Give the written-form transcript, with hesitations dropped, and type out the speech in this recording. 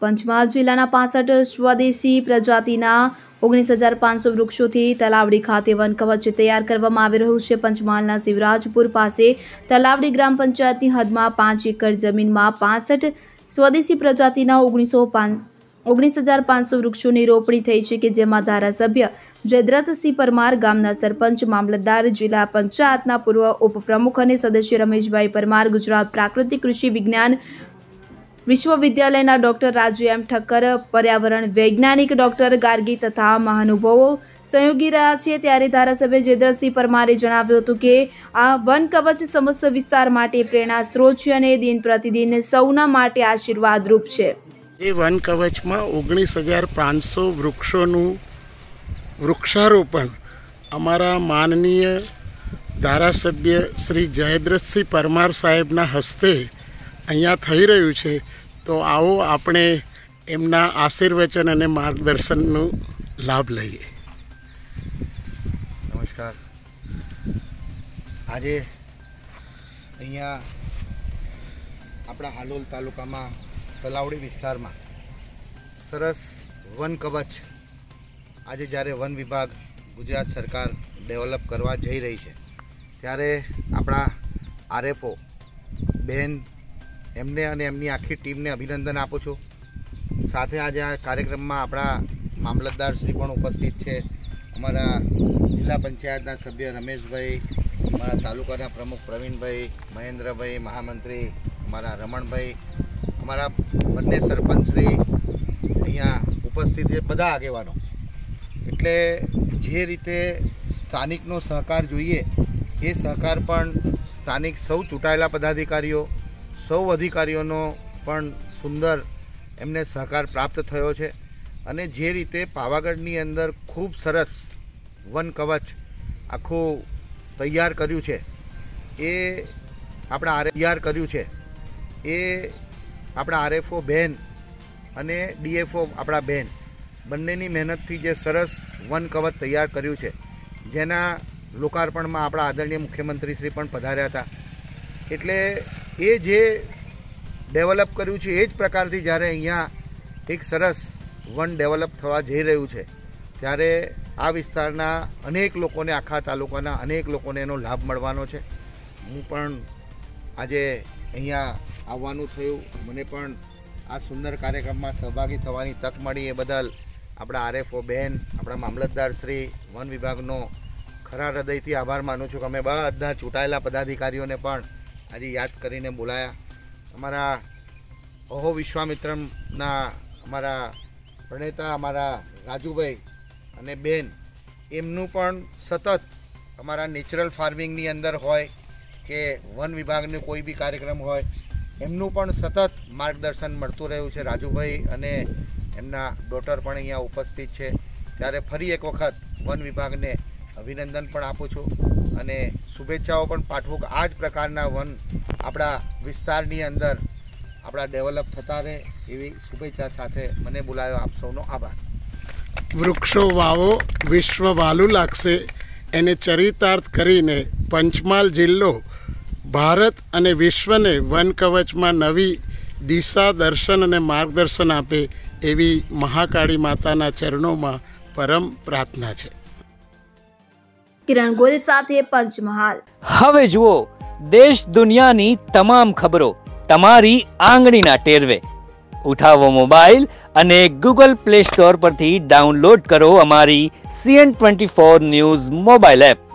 પંચમહાલ જિલ્લાના 65 સ્વદેશી પ્રજાતિના 19,500 વૃક્ષોથી તલાવડી ખાતે વન કવચ તૈયાર કરવામાં આવી રહ્યું છે। પંચમહાલના શિવરાજપુર પાસે તલાવડી ગ્રામ પંચાયતની હદમાં 5 એકર જમીનમાં 65 સ્વદેશી પ્રજાતિના 19,500 વૃક્ષોની રોપણી થઈ છે, કે જેમાં ધારાસભ્ય જયદ્રથસિંહ પરમાર, ગામના સરપંચ, મામલતદાર, જિલ્લા પંચાયતના પૂર્વ ઉપપ્રમુખ અને સદસ્ય રમેશભાઈ પરમાર, ગુજરાત પ્રાકૃતિક કૃષિ વિજ્ઞાન વિશ્વવિદ્યાલયના ડોક્ટર રાજુ એમ ઠક્કર, પર્યાવરણ વૈજ્ઞાનિક ડોક્ટર ગાર્ગી તથા મહાનુભાવો સહયોગી રહ્યા છે। ત્યારે ધારાસભ્ય જયદ્રથસિંહ પરમારે જણાવ્યું હતું કે આ વન કવચ સમસ્ત વિસ્તાર માટે પ્રેરણા સ્ત્રોત છે અને દિન પ્રતિદિન સૌના માટે આશીર્વાદરૂપ છે। એ વન કવચમાં 19,500 વૃક્ષોનું વૃક્ષારોપણ અમારા માનનીય ધારાસભ્ય શ્રી જયદ્રથસિંહ પરમાર સાહેબના હસ્તે અહીંયા થઈ રહ્યું છે। તો આવો આપણે એમના આશીર્વચન અને માર્ગદર્શનનો લાભ લઈએ। નમસ્કાર। આજે અહીંયા આપણા હાલોલ તાલુકામાં તલાવડી વિસ્તારમાં સરસ વન કવચ આજે જ્યારે વન વિભાગ ગુજરાત સરકાર ડેવલપ કરવા જઈ રહી છે, ત્યારે આપણા આરએફઓ બહેન એમને અને એમની આખી ટીમને અભિનંદન આપું છું। સાથે આજે આ કાર્યક્રમમાં આપણા મામલતદાર શ્રી પણ ઉપસ્થિત છે, અમારા જિલ્લા પંચાયતના સભ્ય રમેશભાઈ, અમારા તાલુકાના પ્રમુખ પ્રવીણભાઈ, મહેન્દ્રભાઈ, મહામંત્રી અમારા રમણભાઈ, અમારા બંને સરપંચશ્રી અહીંયા ઉપસ્થિત છે, બધા આગેવાનો। એટલે જે રીતે સ્થાનિકનો સહકાર જોઈએ એ સહકાર પણ સ્થાનિક સૌ ચૂંટાયેલા પદાધિકારીઓ, સૌ અધિકારીઓનો પણ સુંદર એમને સહકાર પ્રાપ્ત થયો છે। અને જે રીતે પાવાગઢની અંદર ખૂબ સરસ વન કવચ આખું તૈયાર કર્યું છે, એ આપણા આરએફઓ બહેન અને ડીએફઓ આપણા બહેન બંનેની મહેનતથી જે સરસ વન કવચ તૈયાર કર્યું છે, જેના લોકાર્પણમાં આપણા આદરણીય મુખ્યમંત્રીશ્રી પણ પધાર્યા હતા। એટલે એ જે ડેવલપ કર્યું છે એ જ પ્રકારથી જ્યારે અહીંયા એક સરસ વન ડેવલપ થવા જઈ રહ્યું છે, ત્યારે આ વિસ્તારના અનેક લોકોને, આખા તાલુકાના અનેક લોકોને એનો લાભ મળવાનો છે। હું પણ આજે અહીંયા આવવાનું થયું, મને પણ આ સુંદર કાર્યક્રમમાં સહભાગી થવાની તક મળી, એ બદલ આપણા આરએફઓ બહેન, આપણા મામલતદાર શ્રી, વન વિભાગનો ખરા હૃદયથી આભાર માનું છું કે અમે બધા ચૂંટાયેલા પદાધિકારીઓને પણ આજે યાદ કરીને બોલાયા। અમારા અહો વિશ્વામિત્રમના અમારા પ્રણેતા અમારા રાજુભાઈ અને બેન, એમનું પણ સતત અમારા નેચરલ ફાર્મિંગની અંદર હોય કે વન વિભાગનો કોઈ બી કાર્યક્રમ હોય, એમનું પણ સતત માર્ગદર્શન મળતું રહ્યું છે। રાજુભાઈ અને એમના ડોટર પણ અહીંયા ઉપસ્થિત છે, ત્યારે ફરી એક વખત વન વિભાગને અભિનંદન પણ આપું છું અને શુભેચ્છાઓ પણ પાઠવું કે આ જ પ્રકારના વન આપણા વિસ્તારની અંદર આપણા ડેવલપ થતા રહે, એવી શુભેચ્છા સાથે મને બોલાવ્યો, આપ સૌનો આભાર। વૃક્ષો વાવો, વિશ્વ વાલું લાગશે, એને ચરિતાર્થ કરીને પંચમહાલ જિલ્લો ભારત અને વિશ્વને વન કવચમાં નવી દિશા, દર્શન અને માર્ગદર્શન આપે એવી મહાકાળી માતાના ચરણોમાં પરમ પ્રાર્થના છે। કિરણ ગોયલ સાથે પંચમહાલ। હવે જુઓ દેશ દુનિયાની તમામ ખબરો તમારી આંગળીના ટેરવે। ઉઠાવો મોબાઈલ અને ગૂગલ પ્લે સ્ટોર પરથી ડાઉનલોડ કરો અમારી CN24 ન્યૂઝ મોબાઈલ એપ।